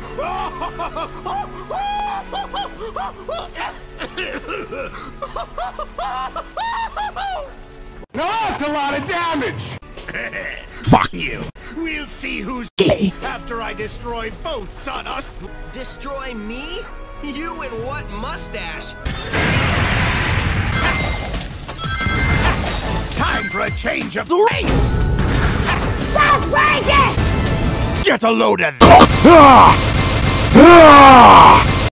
Now that's a lot of damage! Fuck you! We'll see who's gay after I destroy both Sawdust! Destroy me? You and what mustache? Time for a change of race! Stop raging! Get a load of that!